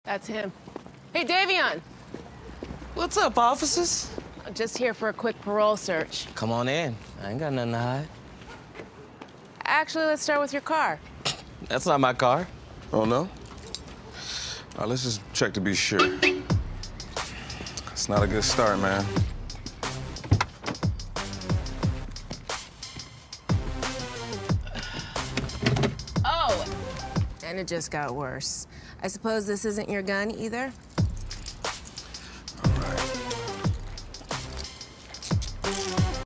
That's him. Hey, Davion. What's up, officers? Just here for a quick parole search. Come on in. I ain't got nothing to hide. Actually, let's start with your car. That's not my car. Oh, no? All right, let's just check to be sure. It's not a good start, man. Oh, and it just got worse. I suppose this isn't your gun either?